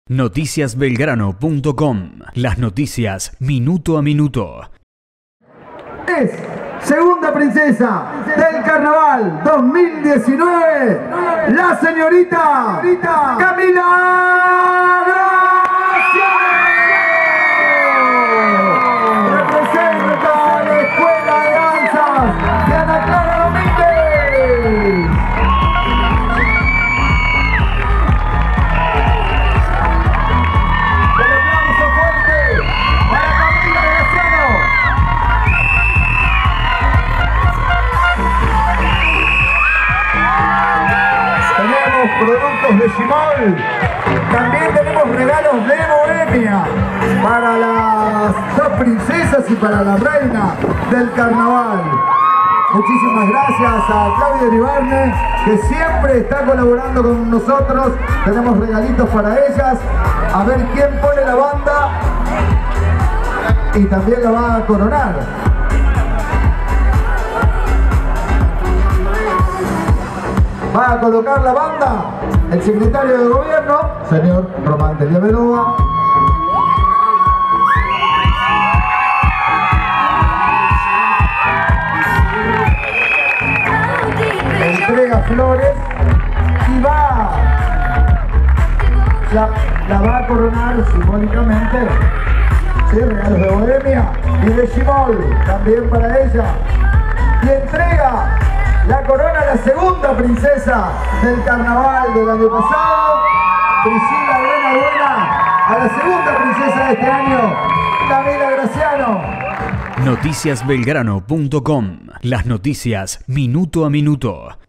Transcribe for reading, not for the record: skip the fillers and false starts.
Noticiasbelgrano.com. Las noticias minuto a minuto. Es segunda princesa del Carnaval 2019, la señorita Camila Graciano. Representa la Escuela de Danzas de Ana Clara Domínguez. Un aplauso fuerte para Camila Graciano. Tenemos productos de Gimol, también tenemos regalos de Bohemia para las dos princesas y para la reina del carnaval. Muchísimas gracias a Claudia Iribarne, que siempre está colaborando con nosotros. Tenemos regalitos para ellas. A ver quién pone la banda y también la va a coronar. Va a colocar la banda el secretario de gobierno, señor Román de Bedova. Entrega flores y la va a coronar simbólicamente. Sí, regalos de Bohemia y de Gimol, también para ella. Y entrega la corona a la segunda princesa del carnaval del año pasado, Priscila Buena, a la segunda princesa de este año, Camila Graciano. Noticiasbelgrano.com. Las noticias minuto a minuto.